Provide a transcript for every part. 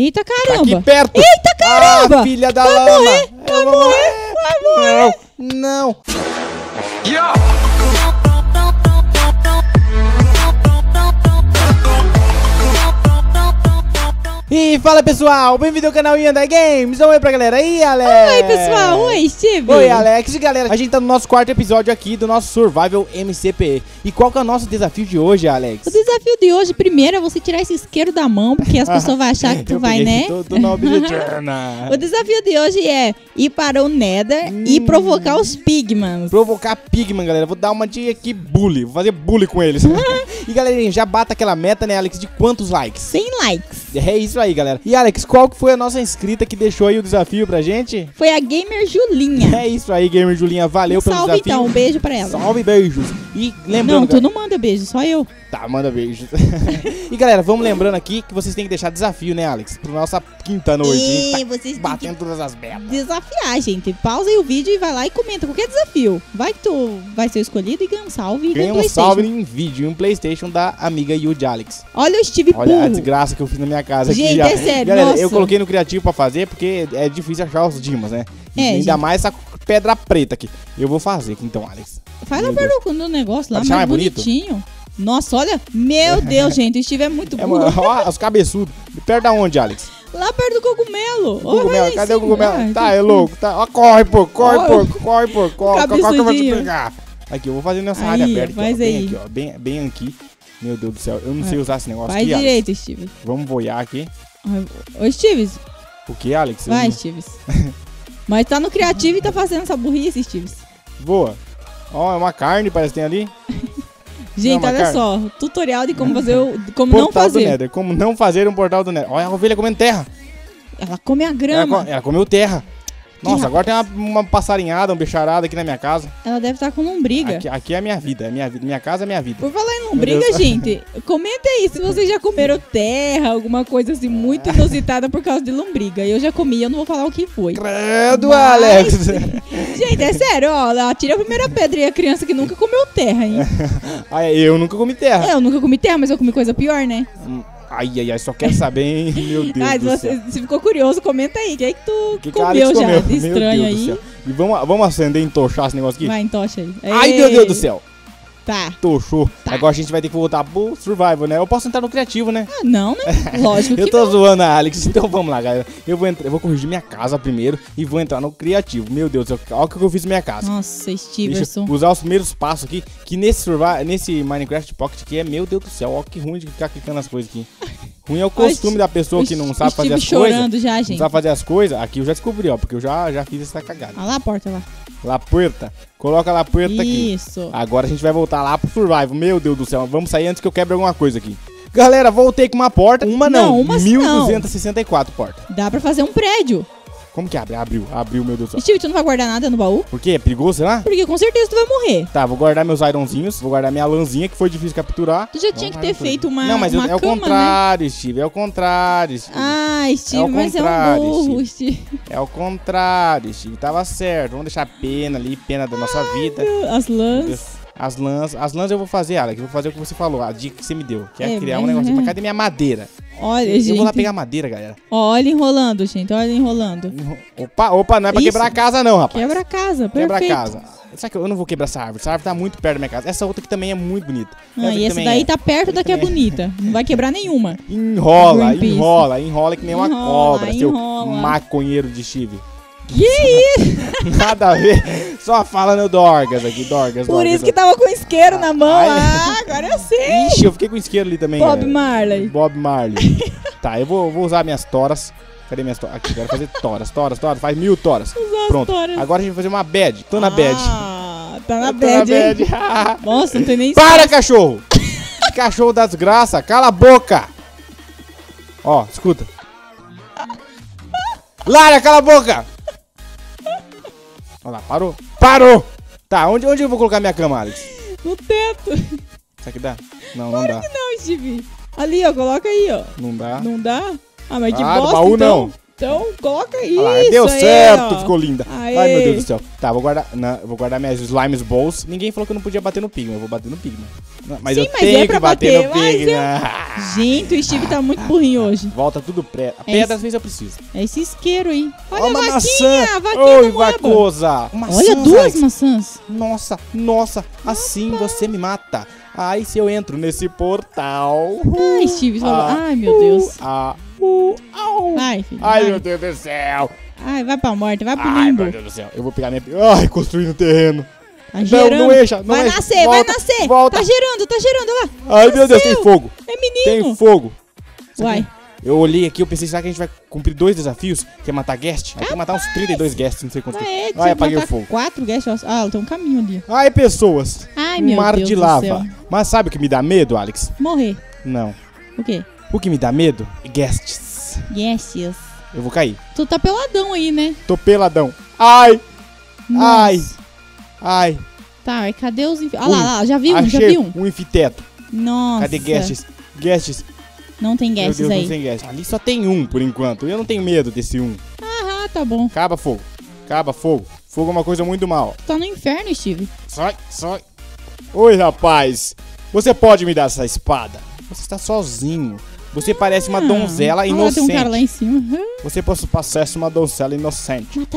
Eita caramba. Tá aqui perto. Eita caramba. Ah, filha da vai lama. Morrer, vai morrer, vai morrer. Não. E fala pessoal, bem-vindo ao canal Hyundai Games. Oi pra galera aí, Alex. Oi pessoal, oi Steve. Oi Alex. E galera, a gente tá no nosso quarto episódio aqui do nosso Survival MCPE. E qual que é o nosso desafio de hoje, Alex? O desafio de hoje, primeiro, é você tirar esse isqueiro da mão, porque as pessoas vão achar que tu vai, né? Tô na objetina. O desafio de hoje é ir para o Nether e provocar os Pigmans. Provocar Pigman, galera. Vou dar uma de aqui bully. Vou fazer bully com eles. E galerinha, já bata aquela meta, né, Alex? De quantos likes? 100 likes. É isso aí, galera. E Alex, qual que foi a nossa inscrita que deixou aí o desafio pra gente? Foi a Gamer Julinha. É isso aí, Gamer Julinha. Valeu pelo Salve desafio. então, um beijo pra ela. Salve, beijos. E lembrando... Não, tu não manda beijo, só eu. Tá, manda beijos. E galera, vamos lembrando aqui que vocês têm que deixar desafio, né, Alex? Pro nossa quinta noite. E Tá vocês têm batendo todas as metas. desafiar, gente. Pausa aí o vídeo e vai lá e comenta qualquer desafio. Vai que tu vai ser escolhido e ganha um salve e Ganha um salve em vídeo e um PlayStation da amiga Yuji Alex. Olha o Steve Olha a Burro. desgraça que eu fiz na minha casa aqui Gente, já. é sério, Galera, nossa. eu coloquei no criativo pra fazer porque é difícil achar os dimas, né? E É, ainda gente. mais essa pedra preta aqui. Eu vou fazer aqui então, Alex. Faz lá Meu perto no negócio lá, Pra deixar mais mais bonito? bonitinho. Nossa, olha. Meu Deus, gente. O Steve é muito É, burro. mano, ó, os cabeçudos. Perto da onde, Alex? Lá perto do cogumelo. Cogumelo, cadê o cogumelo? Ai, Tá, é louco. Tá. Ó, corre, pô, corre, Ó, pô, corre, pô, corre que eu vou te cabeçudinho. pegar. Aqui, eu vou fazer nessa Aí, área aberta faz aqui, ó, bem aí. aqui, ó, bem aqui. Meu Deus do céu, eu não sei usar esse negócio Faz aqui, Alex. direito, Steve. Vamos boiar aqui. Ô, Steve. O que, Alex? Eu Vai, não- Steve. Mas tá no criativo e tá fazendo essa burrice, Steve. Voa. Ó, é uma carne, parece que tem ali. Gente, Não, olha mas, só. Tutorial de como fazer como não Portal do fazer. Nether. Como não fazer um portal do Nether. Olha a ovelha comendo terra. Ela come a grama. Ela comeu terra. Nossa, Que agora tem uma passarinhada, uma bicharada aqui na minha casa. Ela deve estar com lombriga. Aqui é a minha vida, é minha vida. Minha casa é minha vida. Por falar em lombriga, Deus. gente, comenta aí se vocês já comeram terra, alguma coisa assim muito inusitada por causa de lombriga. Eu já comi, eu não vou falar o que foi. Credo, Mas- Alex. Gente, é sério, ó, ela tira a primeira pedra e a criança que nunca comeu terra, hein? Ai, eu nunca comi terra. Eu nunca comi terra, mas eu comi coisa pior, né? Ai, só quero saber, hein? Meu Deus Ah, se do você céu. se ficou curioso, comenta aí. O que é que tu Que que a Alex comeu já comeu? de Meu estranho Deus do aí? céu. E vamos acender e entochar esse negócio aqui? Vai, entocha aí. Ai, Ei, meu Deus do céu. Tá. Tochou. Tá. Agora a gente vai ter que voltar pro Survival, né? Eu posso entrar no criativo, né? Ah, não, né? Lógico que Eu tô não. zoando a Alex, então vamos lá, galera. Eu vou corrigir minha casa primeiro e vou entrar no criativo. Meu Deus do céu, olha o que eu fiz na minha casa. Nossa, Deixa Steverson. eu usar os primeiros passos aqui, que nesse Minecraft Pocket aqui é, meu Deus do céu, ó que ruim de ficar clicando as coisas aqui. Ruim é o costume da pessoa que não sabe fazer as coisas. chorando já, Não gente. sabe fazer as coisas. Aqui eu já descobri, ó, porque eu já fiz essa cagada. Olha lá a porta lá. La puerta. Coloca a la puerta aqui. Isso. Agora a gente vai voltar lá pro Survival. Meu Deus do céu, vamos sair antes que eu quebre alguma coisa aqui. Galera, voltei com uma porta. Uma não, Não, uma 1264 porta. Dá pra fazer um prédio. Como que abre? Abriu, meu Deus do céu. Steve, tu não vai guardar nada no baú? Por quê? É perigoso, será? Porque com certeza tu vai morrer. Tá, vou guardar meus ironzinhos, vou guardar minha lãzinha, que foi difícil capturar. Tu já tinha que ter feito uma Não, mas uma é o cama, né? contrário, Steve, é o contrário, Steve. Ah, Steve, É o mas é um contrário, burro, Steve. É o contrário, Steve, tava certo. Vamos deixar pena ali, pena da nossa vida. As lãs. As lãs eu vou fazer, Alex, eu vou fazer o que você falou, a dica que você me deu, que é É, criar um mas negócio. é. Mas cadê minha madeira? Olha, Eu gente. vou lá pegar madeira, galera. Olha enrolando, gente. Olha enrolando. Opa, não é pra Isso. quebrar a casa não, rapaz. Quebra a casa, Quebra a perfeito. casa. Será que eu não vou quebrar essa árvore? Essa árvore tá muito perto da minha casa. Essa outra aqui também é muito bonita. Ah, e essa também daí é. tá perto da que é também é. bonita. Não vai quebrar nenhuma. Enrola Greenpeace. que nem uma Enrola, cobra, enrola. seu maconheiro de Steve. Que isso? Nada a ver. Só falando Dorgas aqui, Dorgas. Por isso que tava com isqueiro na mão. Ai. Ah, agora eu sei. Ixi, eu fiquei com isqueiro ali também. Bob galera. Marley. Bob Marley. Tá, eu vou usar minhas toras. Cadê minhas toras? Aqui, quero fazer toras. Faz 1000 toras. Usar as Pronto. toras. Agora a gente vai fazer uma bed. Tô na bed. Ah, tá na Tô bad. hein? Nossa, não tem nem Para, cachorro! Cachorro da desgraça, cala a boca! Ó, escuta. Lara, cala a boca! Olha lá, parou. Parou! Tá, onde eu vou colocar minha cama, Alex? No teto. Será que dá? Não, não dá. Não, Steve. Ali, ó, coloca aí, ó. Não dá. Não dá? Ah, mas de Ah, do bosta, baú então. não. Então, coloca isso. Olha lá, deu aí, certo, ó. ficou linda. Aê. Ai, meu Deus do céu. Tá, vou guardar minhas Slimes Balls. Ninguém falou que eu não podia bater no Pigman. Eu vou bater no Pigman. Mas Sim, eu mas tenho é pra que bater no bater, Pigman. Gente, o Steve tá muito burrinho hoje. Volta tudo pré. A pedra às vezes eu preciso. É esse isqueiro aí. Olha uma a maçã. vaquinha, a vaquinha Oi, da moeba. vacosa. Maçãs, Olha, duas Alex. maçãs. Nossa. Assim você me mata. Ai, se eu entro nesse portal. Ai, Steve, ai, meu Deus. Ai, filho. Ai, vai. meu Deus do céu. Ai, vai pra morte, vai pro Ai, limbo. meu Deus do céu. Eu vou pegar minha... Ai, construindo terreno. Tá gerando. Não encha, não vai encha. nascer, Volta, vai nascer. volta. Tá gerando, olha lá. Ai, meu Deus, tem Nasceu. fogo. É menino. Tem fogo. Uai. Eu olhei aqui, eu pensei, será que a gente vai cumprir 2 desafios? Que é matar guest? Aí tem que matar uns 32 guests, não sei quanto. Ai, apaguei o fogo. 4 guests. Ah, tem um caminho ali. Ai, pessoas. Ai, Um meu mar Deus de do lava. céu. Mas sabe o que me dá medo, Alex? Morrer. Não. O quê? O que me dá medo? Guests. Yes. Eu vou cair. Tu tá peladão aí, né? Tô peladão. Ai, Nossa. ai. Tá, e cadê os... Ah lá, já vi um, Achei um anfiteto. Nossa. Cadê guests? Guests. Não tem Meu guests Deus, aí. não tem guests. Ali só tem um, por enquanto. Eu não tenho medo desse um. Ah, tá bom. Acaba fogo. Fogo é uma coisa muito mal. Tá no inferno, Steve. Sai. Oi, rapaz. Você pode me dar essa espada? Você está sozinho. Você parece uma donzela Olha lá, tem um cara lá inocente. em cima. Você parece uma donzela inocente. Mata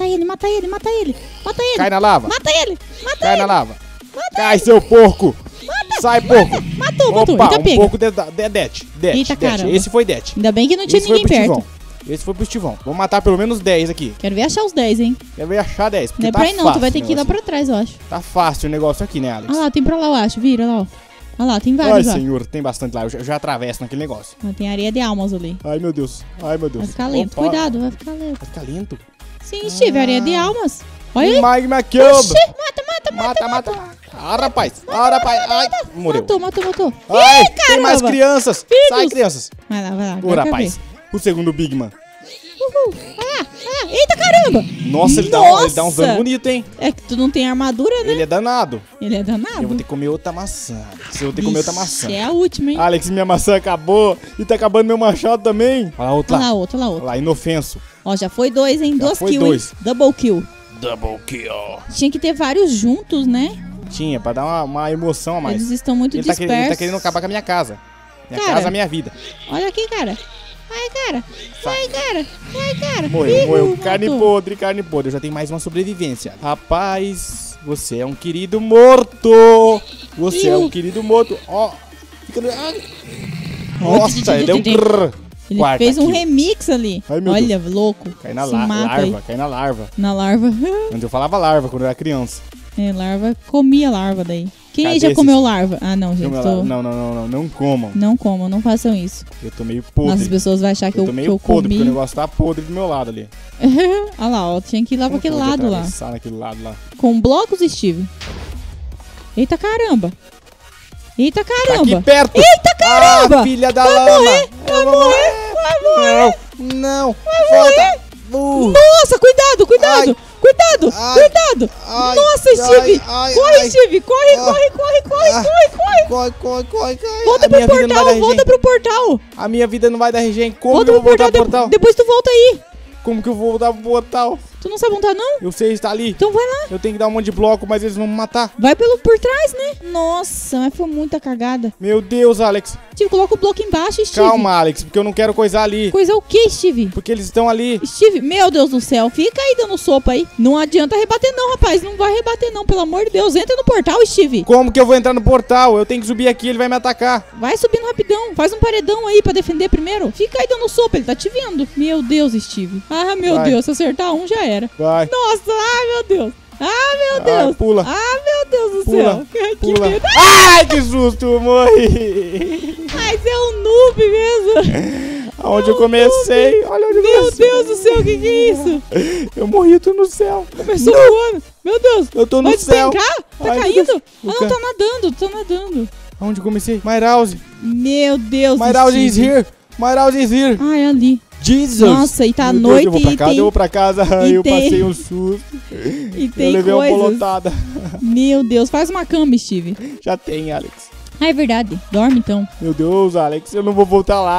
ele. Cai na lava. Mata ele. Cai na lava. Cai, seu porco. Sai, porco. Matou. Opa, Eita, um pega. porco de Det. Eita, caramba. Esse foi Det. Ainda bem que não tinha Esse foi ninguém pro perto. Estivão. Esse foi pro Estivão. Vamos matar pelo menos 10 aqui. Quero ver achar os 10, hein? Quer ver achar 10? Porque Não é tá pra ir não, fácil tu vai ter o que ir lá negócio. pra trás, eu acho. Tá fácil o negócio aqui, né, Alex? Ah lá, tem pra lá, eu acho. Vira lá, ó. Ah lá, tem Ai, vários lá. senhor, tem bastante lá. Eu já atravesso naquele negócio. Ah, tem areia de almas ali. Ai, meu Deus. Vai ficar lento. Opa. Cuidado, vai ficar lento. Vai ficar lento. Sim, Steve, areia de almas. Olha aí. Magma Cube. Oxi, mata. Ah, rapaz. Ai, morreu. Matou. Ai, Ih, tem mais caramba. crianças. Filhos. Sai, crianças. Vai lá. Ô, agora eu quero rapaz. O segundo Big Man. ver. Uhul. Eita, caramba. Nossa, ele dá uns Nossa. danos bonitos, hein? É que tu não tem armadura, né? Ele é danado. Ele é danado. Eu vou ter que comer outra maçã. Eu vou ter que comer outra maçã. É a última, hein? Alex, minha maçã acabou. E tá acabando meu machado também. Olha lá, outra Olha lá. lá, outra. Olha lá, inofenso. Ó, já foi 2, hein? 2 foi kills, 2. hein? Double kill. Double kill. Tinha que ter vários juntos, né? Tinha, pra dar uma emoção a mais. Eles estão muito Ele tá dispersos. querendo acabar com a minha casa. Minha Cara. casa, minha vida. Olha aqui, cara. Vai, cara. Morreu. Matou. Carne podre. Eu já tenho mais uma sobrevivência. Rapaz, você é um querido morto. Você é um querido morto. Ó. Fica no... Nossa, ele deu um grrr. Ele Quarta fez um kill. remix ali. Ai, meu Olha, louco. Cai na Se mata aí. larva. Cai na larva. Na larva. Antes eu falava larva quando eu era criança. É, larva. Comia larva daí. Quem aí Cadê já esses? comeu larva? Ah, não, gente. Não comam. Não comam, não façam isso. Eu tô meio podre. Nossa, as pessoas vão achar que eu eu, tô que meio eu podre, porque o comi. negócio tá podre do meu lado ali. Olha lá, ó. Tinha que ir lá pra aquele lado lá. Naquele lado lá. Com blocos, Steve. Eita caramba. Tá aqui perto. Eita caramba. Ah, filha da lama. Vai morrer. Não. Volta. Nossa, cuidado. Ai, Nossa, Steve. ai, Corre, ai. Steve. Corre. Corre. Volta A minha pro vida não vai portal, dar volta regen. pro portal. A minha vida não vai dar regen. Como Volta que eu pro vou voltar portal, pro portal? depois tu volta aí. Como que eu vou voltar pro portal? Tu não sabe montar, não? Eu sei, está ali. Então vai lá. Eu tenho que dar um monte de bloco, mas eles vão me matar. Vai por trás, né? Nossa, mas foi muita cagada. Meu Deus, Alex. Steve, coloca o bloco embaixo, Steve. Calma, Alex, porque eu não quero coisar ali. Coisa o quê, Steve? Porque eles estão ali. Steve, meu Deus do céu, fica aí dando sopa aí. Não adianta rebater não, rapaz. Não vai rebater não, pelo amor de Deus. Entra no portal, Steve. Como que eu vou entrar no portal? Eu tenho que subir aqui, ele vai me atacar. Vai subindo rapidão. Faz um paredão aí pra defender primeiro. Fica aí dando sopa, ele tá te vendo. Meu Deus, Steve. Ah, meu Vai. Deus, se acertar um já era. Vai. Nossa, ai meu Deus. Ah, meu Ai, Deus. pula. Ah, meu Deus do Pula, céu. Que Pula. medo. Ai, que susto, eu morri. Ai, você é um noob mesmo. Aonde eu comecei? Olha onde eu Meu comecei. Deus do céu, o que é isso? Eu morri, eu tô no céu. Começou voando. Meu Deus. Eu tô no Vai céu. despencar? Tá Ai, meu caindo? Deus. Ah, não, tô nadando. Aonde eu comecei? My house. Meu Deus. My house is Steve. here. My house is here. Ai, ali. Jesus. Nossa, e tá à Meu noite Deus, eu vou pra casa, e tem... eu vou pra casa. e Eu tem- passei um susto. E Eu tem levei uma coisas. bolotada. Meu Deus, faz uma cama, Steve. Já tem, Alex. Ah, é verdade. Dorme então. Meu Deus, Alex, eu não vou voltar lá.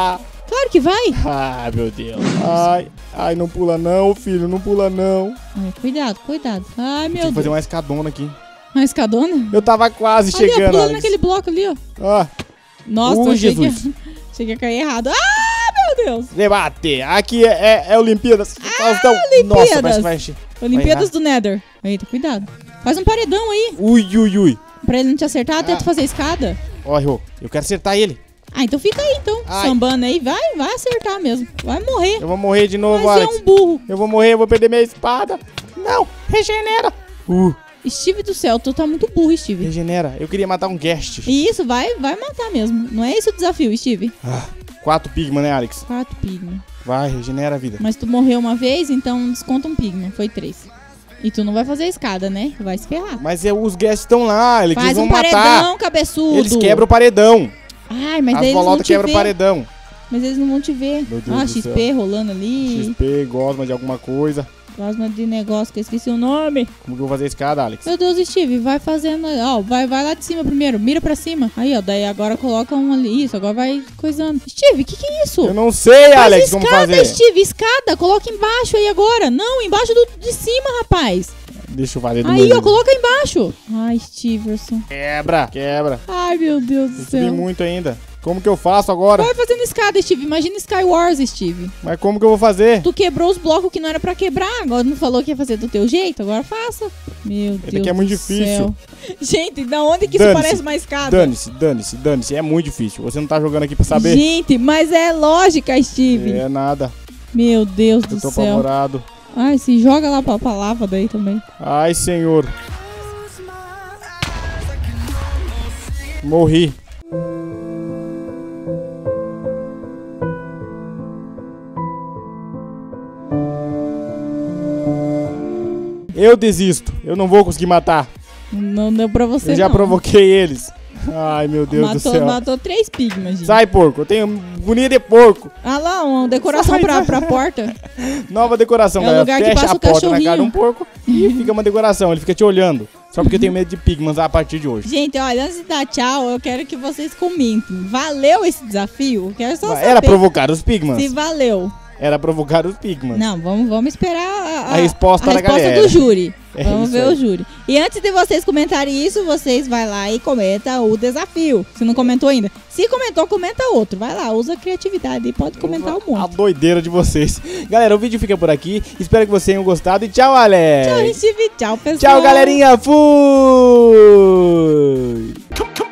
Claro que vai. Ai, meu Deus. Ai, não pula não, filho, não pula não. Ai, cuidado, cuidado. Ai, meu Tem que fazer Deus. uma escadona aqui. Uma escadona? Eu tava quase Ali, ó, chegando, pulando Alex. naquele bloco ali, ó. Ó, Nossa, achei Jesus. que cheguei a cair errado. Ah, meu Deus. debate. Aqui é Olimpíadas. Faustão. Olimpíadas. Nossa, parece que vai encher. Olimpíadas Vai do Nether. Eita, cuidado. Faz um paredão aí, Ui. pra ele não te acertar, tenta fazer escada. Ó, errou. Eu quero acertar ele. Ah, então fica aí, então. Ai. Sambando aí, vai acertar mesmo. Vai morrer. Eu vou morrer de novo, Vai ser Alex. um burro. Eu vou morrer, eu vou perder minha espada. Não, regenera. Steve do céu, tu tá muito burro, Steve. Regenera. Eu queria matar um guest. E isso, vai matar mesmo. Não é esse o desafio, Steve. 4 pigma, né, Alex? 4 pigma. Vai, regenera a vida. Mas tu morreu uma vez, então desconta um pigma. Foi 3. E tu não vai fazer a escada, né? Vai se ferrar. Mas os guests estão lá, eles Faz vão um matar. paredão, cabeçudo. Eles quebram o paredão. Ai, mas As eles não bolotas te quebram o ver. paredão. Mas eles não vão te ver. Meu Deus Ah, do XP rolando ali. XP, gosma de alguma coisa. Plasma de negócio, que eu esqueci o nome. Como que eu vou fazer a escada, Alex? Meu Deus, Steve, vai fazendo. Ó, vai lá de cima primeiro. Mira pra cima. Aí, ó, daí agora coloca um ali. Isso, agora vai coisando. Steve, que é isso? Eu não sei, Faz Alex, escada, como fazer. Steve, escada. Coloca embaixo aí agora. Não, embaixo de cima, rapaz. Deixa eu fazer do Aí, meu ó, jeito. coloca embaixo. Ai, Steverson. Quebra. Ai, meu Deus do Tem que subir céu. muito ainda. Como que eu faço agora? Vai fazendo escada, Steve. Imagina Skywars, Steve. Mas como que eu vou fazer? Tu quebrou os blocos que não era pra quebrar. Agora não falou que ia fazer do teu jeito. Agora faça. Meu Deus aqui é muito do difícil. céu. Gente, da onde que isso Dane-se. parece uma escada? Dane-se. É muito difícil. Você não tá jogando aqui pra saber? Gente, mas é lógica, Steve. É nada. Meu Deus do Eu tô céu. apavorado. Ai, se joga lá pra lava daí também. Ai, senhor. Morri. Eu desisto. Eu não vou conseguir matar. Não deu pra você, Eu já não. provoquei eles. Ai, meu Deus do céu. Matou 3 pigmas, gente. Sai, porco. Eu tenho agonia de porco. Ah lá, uma decoração Sai, sai. pra porta. Nova decoração, É o galera. lugar que Fecha passa a o porta na cara de um cachorrinho. porco e fica uma decoração. Ele fica te olhando. Só porque eu tenho medo de pigmas a partir de hoje. Gente, olha, antes de dar tchau, eu quero que vocês comentem. Valeu esse desafio? Eu quero só saber Era provocar os pigmas. se valeu. Era provocar os pigmas. Não, vamos esperar A resposta da galera. do júri. É Vamos isso ver aí. o júri. E antes de vocês comentarem isso, vocês vai lá e comenta o desafio. Se não comentou ainda. Se comentou, comenta outro. Vai lá, usa a criatividade e pode comentar um A monte. doideira de vocês. Galera, o vídeo fica por aqui. Espero que vocês tenham gostado. E tchau, Alex. Tchau, Steve. Tchau, pessoal. Tchau, galerinha. Fui.